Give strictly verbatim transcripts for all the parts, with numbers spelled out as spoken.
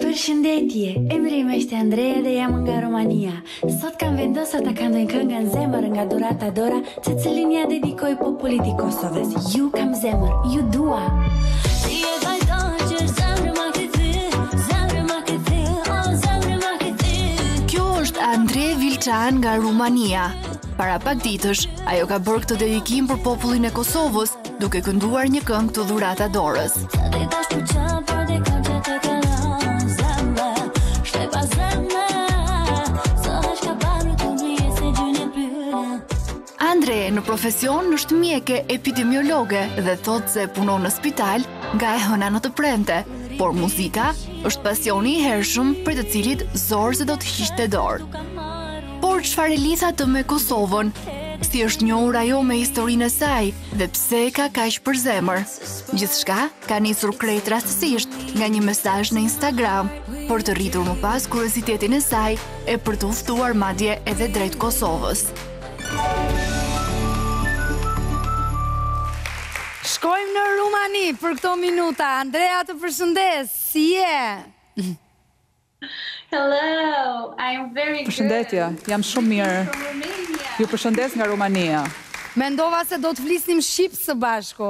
Përshëndetje, emri im është Andrea dhe jam nga Romania. Sot kam vendosur ta këndoj këngën Zemër nga Durata Dora, të cilin ja dedikoj popullit i Kosovës. Ju kam zemër, ju dua. Si e vajton që zemrë ma këthy, zemrë ma këthy, o zemrë ma këthy. Kjo është Andre Vilçan nga Rumania. Para pak ditësh, ajo ka bërë këtë dedikim për popullin e Kosovës, duke kënduar një këngë të Durata Dorës. Andre në profesion është mjeke epidemiologe dhe thot se punon në spital nga e hëna në të premte, por muzika është pasioni i hershëm për të cilit zorë se do të hiqte dorë. Por çfarë lidh atë me Kosovën? Si është njohur ajo me historinë e saj dhe pse ka kaq për zemër? Gjithçka ka nisur krejt rastësisht nga një mesazh në Instagram, për të rritur më pas kuriozitetin e saj e për të udhëtuar madje edhe drejt Kosovës. Shkojmë në Rumani për këto minuta. Andrea, të përshëndes. Si je? Hello, I am very good. Përshëndetje, jam shumë mirë. Ju përshëndes nga Rumania. Mendova se do të flisnim shqip së bashku.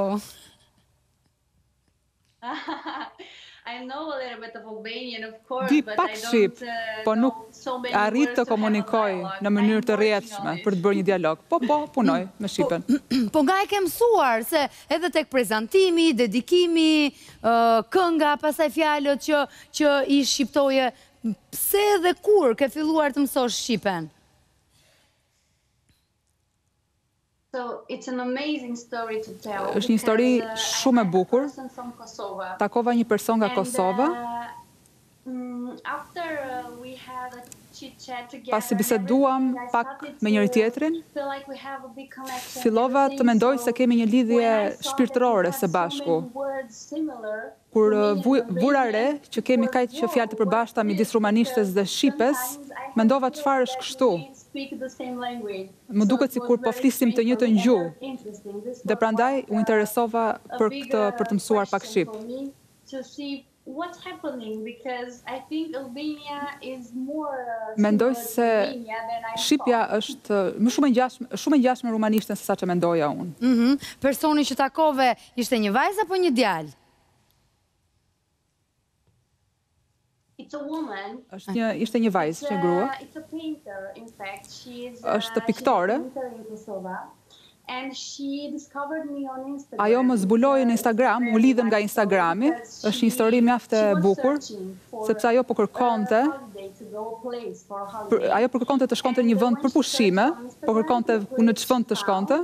I know a little bit of Albanian, of course, Di but pak I shqip, don't uh, po nuk know so many arrit words të to have a komunikoj dialogue. në mënyrë të I'm working rrjedhshme on it. për të bërë një dialog. Po, po, punoj me shqipen. Po nga e ke mësuar, se edhe tek prezantimi, dedikimi, uh, kënga, pasaj fjalët që, që i shqiptoje, pse dhe kur ke filluar të mësosh shqipen? So it's an amazing story to tell. Është një histori because, uh, shumë e I met a bukur. person from Kosova. Takova një person nga And, Kosova, uh, mm, after uh, we had a chit-chat together pasi and biseduam everything, I pak started me njëri to tjetrin, feel like we have a big connection, fillova everything. të mendoj So se kemi një lidhje when I saw shpirtërore that we së had so bashku. many words similar, Kur to me uh, in vu- Albanian, vura re që kemi it kaq was, që fjalë të wow, përbashkëta what's midis this? rumanishtes dhe Because shqipes, sometimes I have mendova feeling çfarë that është kështu. we speak the same language. Më So duket it sikur was po very flisim të strange njëjtën for me and gjuhë. very interesting. This Dhe was prandaj like, u interesova a për big, këtë uh, për të mësuar pak question shqip. for me to see what's happening, because I think Albania is more uh, Mendoj similar to se Romania than I Shqipja thought. është më shumë e ngjashme, shumë e ngjashme me rumanishten se sa që mendoja unë. Mhm. Personi që takove ishte një vajzë apo një djalë? It's a woman. Është një ishte një vajzë, It's një a- grua. It's a painter, in fact. She is Është uh, piktore. she's a painter in Kosova. And she discovered me on Instagram. Ajo më zbuloi në Instagram, u lidhëm nga Instagrami. Është një histori mjaft e bukur, sepse ajo po kërkonte për, ajo po kërkonte të shkonte në një vend për pushime, po kërkonte në ç'vend të shkonte.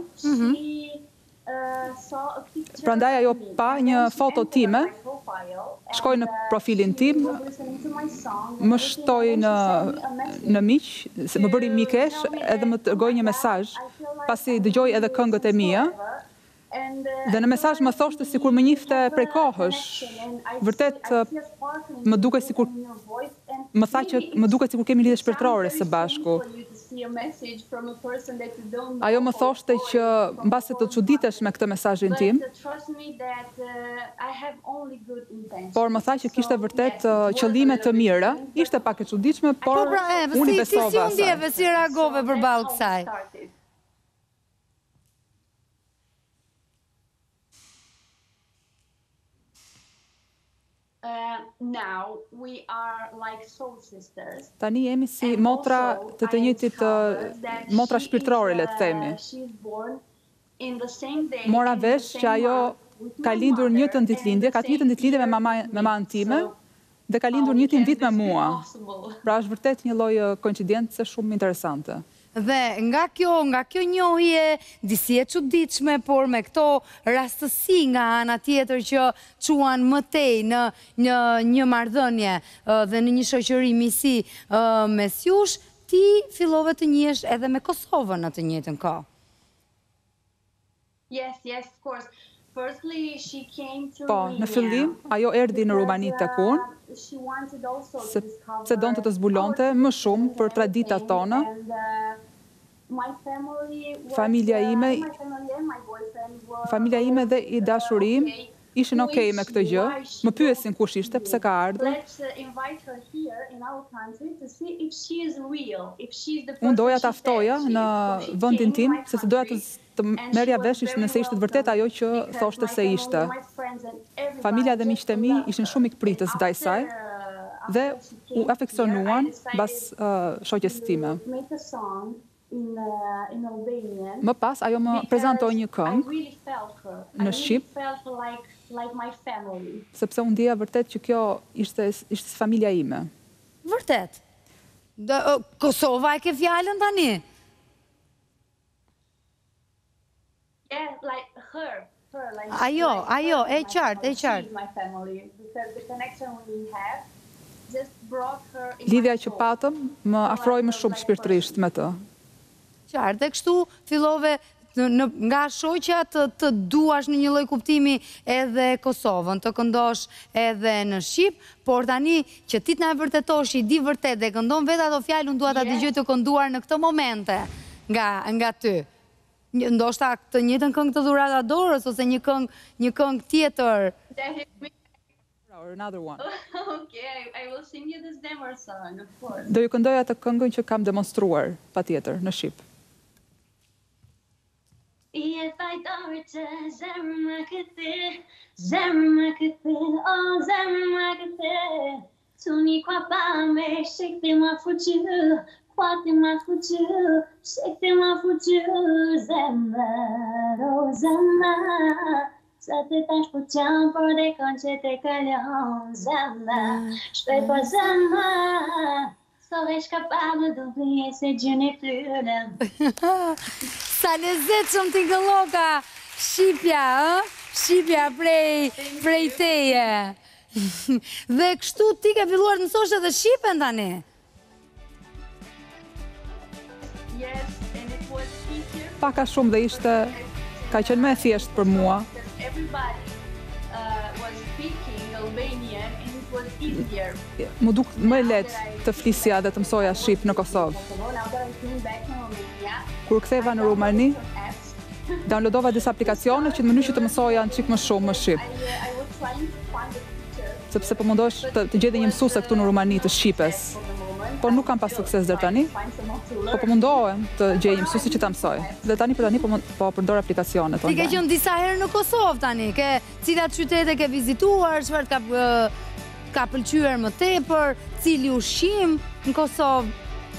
Prandaj ajo pa një foto time, shkoi në profilin tim, më shtoi në në miq, se më bëri mikesh edhe më dërgoi një mesazh, pasi dëgjoi edhe këngët e mia. Dhe në mesazh më thoshte sikur më njihte prej kohësh. Vërtet më duket sikur më tha që më duket sikur kemi lidhje shpirtërore së bashku. Ajo më thoshte që mbase të çuditesh me këtë mesazhin tim, por më tha që kishte vërtet uh, qëllime të mira. Ishte pak e çuditshme, por Po pra, e, unë i si, si, si besova u asaj. ndjeve, si reagove përballë kësaj? Uh, now we are like soul sisters. Tani jemi si And motra also, të të I njëjtit discovered uh, that motra she shpirtërore, is, le të themi. uh, she's born in the same day Mora and the vesh same që ajo month with ka my lindur mother njëtën and ditëlindje, the ka të njëjtën same ditëlindje me year mama with me me. mamën time, So, dhe ka lindur how njëtin can vit me this be mua. possible? Pra është vërtet një lloj uh, koincidencë shumë interesante. Dhe nga kjo, nga kjo njohje, disi e çuditshme, por me këto rastësi nga ana tjetër që quan më tej në një, një marrëdhënie uh, dhe në një shoqëri misi uh, mes jush, ti fillove të njihesh edhe me Kosovën në të njëjtën kohë. Yes, yes, of course. Firstly, she came to Po, në fillim ajo erdhi në Rumani tek unë, she wanted also to se, discover se donte të zbulonte our më shumë për traditions traditat and tona. everything. And, uh, my family was, Familja uh, ime- my family and my boyfriend were Familja ime dhe i always, uh, dashurim okay ishin okej me këtë gjë, më pyesin kush ishte, pse ka ardhur. Unë doja ta ftoja në vendin tim, sepse doja të të merja vesh nëse ishte të vërtet ajo që thoshte se ishte. Familja dhe miqtë e mi ishin shumë ikpritës ndaj saj dhe u afeksionuan mbas uh, shoqes time. Më pas ajo më prezantoi një këngë në shqip, sepse unë ndjeja vërtet që kjo ishte ishte familja ime. Vërtet. Kosova e ke fjalën tani? Yeah, like her, her, like ajo, like ajo, her, e qartë, e qartë. my family, because the connection we have just brought her in Lidhja my që soul. patëm më afroi më shumë shpirtërisht me të. Qartë, e kështu fillove në, nga shoqja të, të duash në një lloj kuptimi edhe Kosovën, të këndosh edhe në Shqip, por tani që ti na e vërtetosh, i di vërtet dhe këndon vetë ato fjalë, unë dua ta dëgjoj të kënduar në këtë momente nga nga ty. Ndoshta të njëjtën këngë të Dhurata Dorës ose një këngë një këngë tjetër. Or another one. Okay, I, I will sing you the Zemër song, of course. Do ju këndoj atë këngën që kam demonstruar patjetër në shqip. Je fajtor që zemër më këtë, zemër më këtë, o zemër më këtë, tu një kwa pa me shekte ma fuqë, Fati ma fuqë, shekte ma fuqë, zemër, o zemër, sa të tash po qanë, por dhe konë që të kalon, zemër, shpej po zemër, so vesh ka pa më dubi e se gjën e tyre. Sa lezet shumë t'i gëlloka, Shqipja, ë? Shqipja prej, prej teje. Dhe kështu ti ke filluar të mësosh edhe Shqipen tani? Yes, and it was easier. Paka shumë dhe ishte, ka qenë më e thjeshtë për mua. Everybody uh, was speaking Albanian and it was easier. Më duk më e lehtë të flisja dhe të mësoja shqip në Kosovë. Now that I came back to Romania, Kur ktheva në Rumani, apps, downloadova disa aplikacione që në mënyrë që të mësoja në çik më shumë më shqip, I, uh, I was trying to find a teacher sepse po mundohesh të, të gjej një mësuese këtu në Rumani të shqipes. for the moment. Por nuk kam pas sukses deri tani. Find someone to Po learn. po mundohem të gjej një mësuesi që ta mësoj. Dhe tani për tani po, mund- po përdor aplikacionet Ti ke online. qenë disa herë në Kosovë tani, ke cilat qytete ke vizituar, çfarë ka ë, ka pëlqyer më tepër, cili ushqim në Kosovë?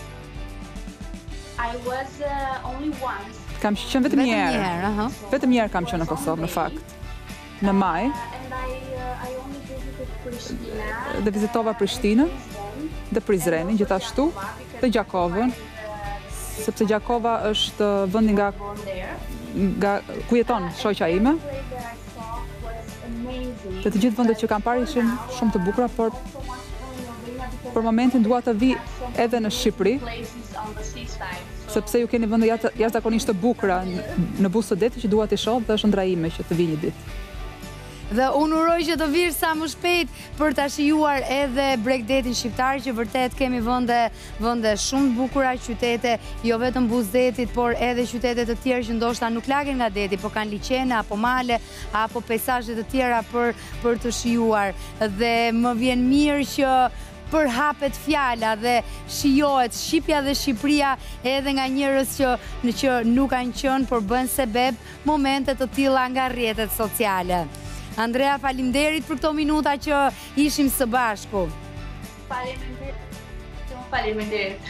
I was uh, only once. Kam qenë vetëm një herë. aha. Vetëm një herë kam qenë në Kosovë në fakt. Në maj Uh, and I, uh, I only visited Pristina. dhe vizitova Prishtinën dhe Prizrenin gjithashtu dhe Gjakovën, sepse Gjakova është vendi nga On there. nga ku jeton shoqja ime. The place that I saw was amazing. Dhe të gjithë vendet që kam parë ishin shumë të bukura, por So much fun in Albania because për momentin dua të vi edhe në Shqipëri, places on the seaside. So sepse ju keni vende jashtë- jashtëzakonisht të bukura në- në buzë të detit që dua t'i shoh dhe është ëndra ime që të vi një ditë. Dhe unë uroj që të virë sa më shpejt për ta shijuar edhe Bregdetin shqiptar, që vërtet kemi vende vende shumë të bukura, qytete jo vetëm buzë detit, por edhe qytete të tjerë që ndoshta nuk lagen nga deti, por kanë liçene apo male apo peizazhe të tjera për për të shijuar. Dhe më vjen mirë që përhapet fjala dhe shijohet Shqipja dhe Shqipëria edhe nga njerëz që në që nuk kanë qenë, por bën sebeb momente të tilla nga rrjetet sociale. Andrea, faleminderit për këto minuta që ishim së bashku. Faleminderit. Shumë faleminderit.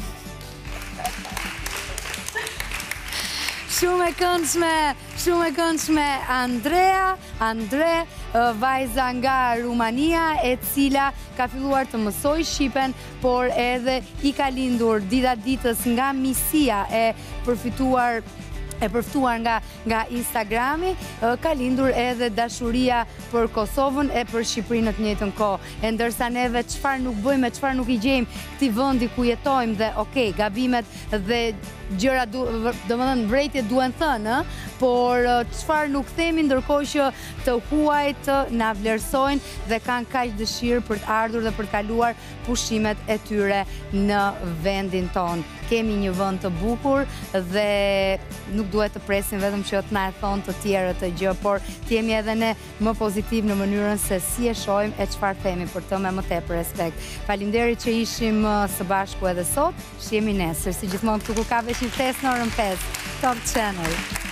Shumë e këndshme, shumë e këndshme Andrea, Andre, ë, vajza nga Rumania, e cila ka filluar të mësoj Shqipen, por edhe i ka lindur dita ditës nga misia e përfituar e përftuar nga nga Instagrami, ë, ka lindur edhe dashuria për Kosovën e për Shqipërinë në të njëjtën kohë. E ndërsa neve çfarë nuk bëjmë, çfarë nuk i gjejmë këtij vendi ku jetojmë dhe okay, gabimet dhe gjëra, domethënë vrejtje duen thënë, por çfarë nuk themi ndërkohë që të huajt na vlerësojnë dhe kanë kaq dëshirë për të ardhur dhe për të kaluar pushimet e tyre në vendin tonë. Kemi një vend të bukur dhe nuk duhet të presim vetëm që të na e thonë të tjerët të gjë, por të jemi edhe ne më pozitiv në mënyrën se si e shohim e çfarë themi për të me më tepër respekt. Faleminderit që ishim së bashku edhe sot. Shihemi nesër, si gjithmonë këtu ku ka veç një fest në orën pesë. Top Channel.